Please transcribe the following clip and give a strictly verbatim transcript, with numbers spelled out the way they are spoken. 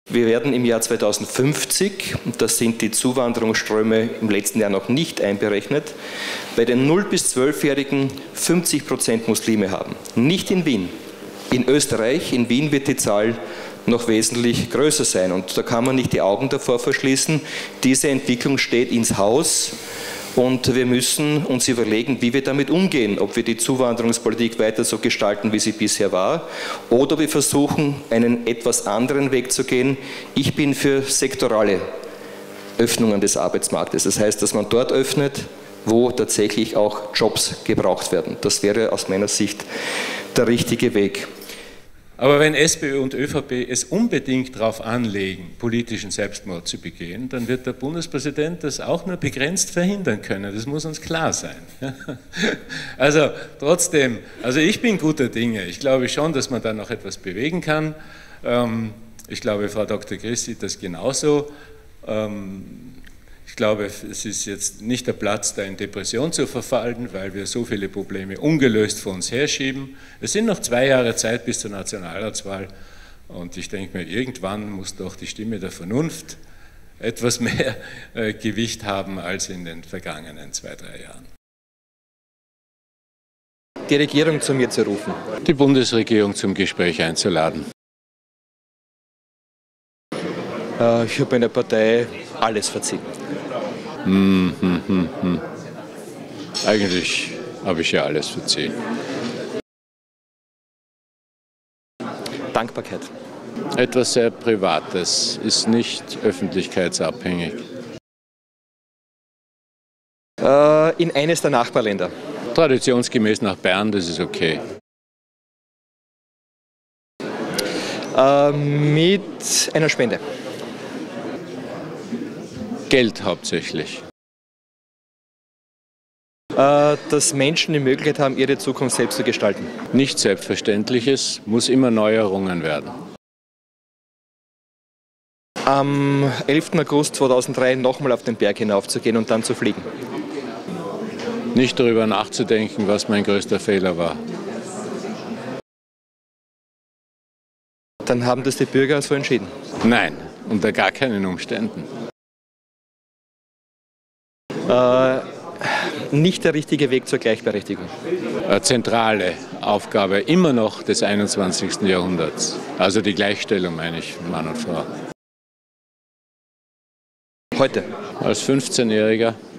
Wir werden im Jahr zweitausendfünfzig, und das sind die Zuwanderungsströme im letzten Jahr noch nicht einberechnet, bei den null bis zwölfjährigen fünfzig Prozent Muslime haben. Nicht in Wien. In Österreich, in Wien wird die Zahl noch wesentlich größer sein. Und da kann man nicht die Augen davor verschließen. Diese Entwicklung steht ins Haus. Und wir müssen uns überlegen, wie wir damit umgehen, ob wir die Zuwanderungspolitik weiter so gestalten, wie sie bisher war, oder wir versuchen, einen etwas anderen Weg zu gehen. Ich bin für sektorale Öffnungen des Arbeitsmarktes. Das heißt, dass man dort öffnet, wo tatsächlich auch Jobs gebraucht werden. Das wäre aus meiner Sicht der richtige Weg. Aber wenn SPÖ und ÖVP es unbedingt darauf anlegen, politischen Selbstmord zu begehen, dann wird der Bundespräsident das auch nur begrenzt verhindern können. Das muss uns klar sein. Also trotzdem, also ich bin guter Dinge. Ich glaube schon, dass man da noch etwas bewegen kann. Ich glaube, Frau Doktor Christ sieht das genauso. Ich glaube, es ist jetzt nicht der Platz, da in Depression zu verfallen, weil wir so viele Probleme ungelöst vor uns herschieben. Es sind noch zwei Jahre Zeit bis zur Nationalratswahl und ich denke mir, irgendwann muss doch die Stimme der Vernunft etwas mehr äh, Gewicht haben als in den vergangenen zwei, drei Jahren. Die Regierung zu mir zu rufen. Die Bundesregierung zum Gespräch einzuladen. Äh, ich habe meiner Partei alles verziehen. Hm, hm, hm, hm. Eigentlich habe ich ja alles verziehen. Dankbarkeit. Etwas sehr Privates, ist nicht öffentlichkeitsabhängig. Äh, in eines der Nachbarländer. Traditionsgemäß nach Bern, das ist okay. Äh, mit einer Spende. Geld hauptsächlich. Äh, dass Menschen die Möglichkeit haben, ihre Zukunft selbst zu gestalten. Nichts Selbstverständliches, muss immer neu errungen werden. Am elften August zweitausenddrei nochmal auf den Berg hinaufzugehen und dann zu fliegen. Nicht darüber nachzudenken, was mein größter Fehler war. Dann haben das die Bürger so entschieden? Nein, unter gar keinen Umständen. Äh, nicht der richtige Weg zur Gleichberechtigung. Eine zentrale Aufgabe immer noch des einundzwanzigsten Jahrhunderts. Also die Gleichstellung, meine ich, Mann und Frau. Heute? Als fünfzehnjähriger